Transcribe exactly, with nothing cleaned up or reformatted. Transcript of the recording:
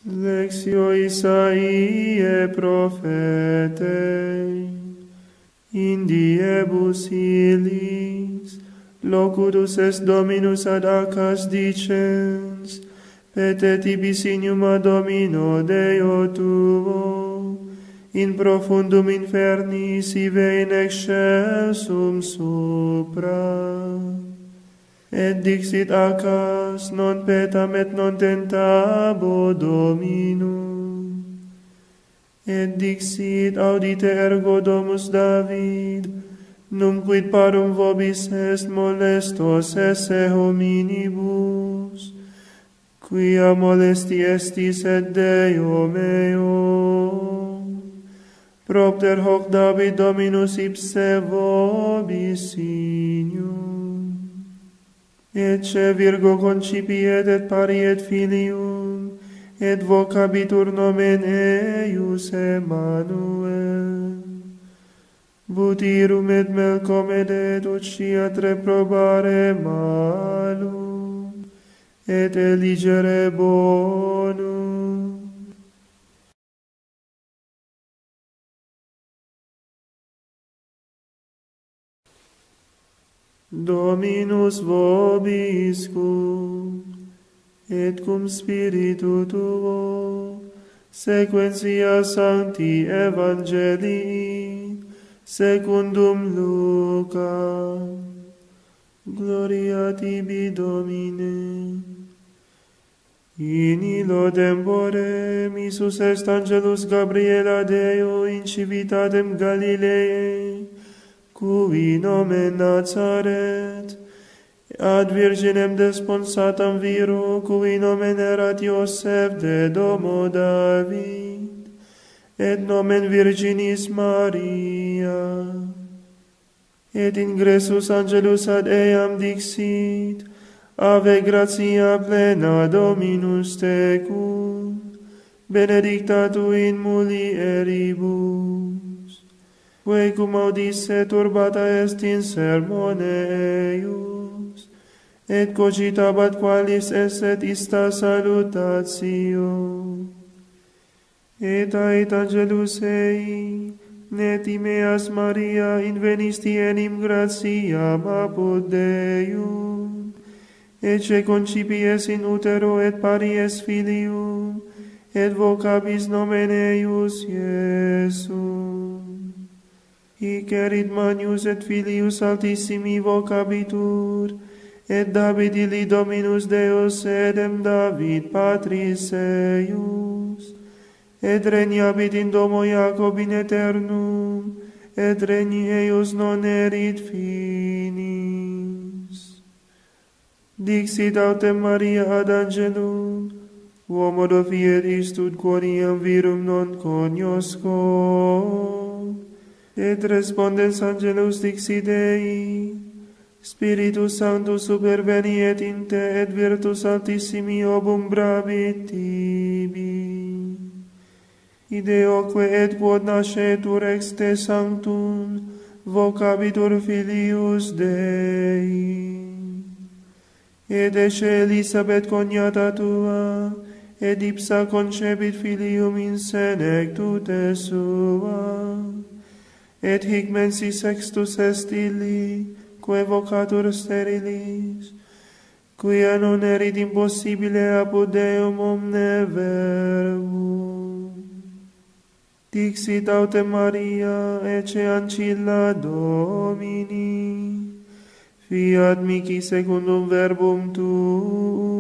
Lectio Isaiae Prophetei. In diebus illis locutus est Dominus ad Achaz dicens, peteti bisinium Domino Deo tuo, in profundum infernis ive in excelsum supra. Et dixit Achaz, non petam et non tentabo Dominum. Et dixit, audite ergo domus David, num quid parum vobis est molestos esse hominibus, quia molesti estis et Deo meo. Propter hoc David Dominus ipse vobis signum. Ecce Virgo concipiet et pariet filium, et vocabitur nomen eius Emmanuel. Butirum et melcomedet ut sciat reprobare malum, et eligere bonum. Dominus vobiscum, et cum spiritu tuo, sequentia sancti evangelii, secundum Lucam. Gloria tibi, Domine. In illo tempore missus est angelus Gabriel ad Deo in civitatem Galileae, cui nomen Nazaret, ad virginem desponsatam viro, cui nomen erat Iosef de domo David, et nomen Virginis Maria. Et ingressus angelus ad eam dixit, Ave gratia plena Dominus tecum, benedicta tu in mulieribus, quae cum audisse turbata est in sermone eius, et cogitabat qualis esset ista salutatio. Et ait angelus ei, ne timeas Maria, invenisti enim gratiam apud Deum, ecce concipies in utero et paries filium, et vocabis nomen eius Iesum. Hic erit Manius et filius altissimi vocabitur, et David illi Dominus Deus edem David patris eius, et regnabit in domo Iacob in aeternum, et regni eius non erit finis. Dixit autem Maria ad angelum, quomodo fiet istud quoniam virum non cognosco. Et respondens angelus dixit ei, Spiritus Sanctus superveniet in te, et virtus altissimi obumbrabit tibi. Ideoque et quod nascetur ex te sanctum, vocabitur filius Dei. Et ecce Elisabeth coniata tua, et ipsa concepit filium in senectute sua. Et hic mensi sextus est illi, quae vocatur sterilis, quia non erit impossibile apud Deum omne verbum. Dixit autem Maria, ecce ancilla Domini, fiat mihi secundum verbum tuum.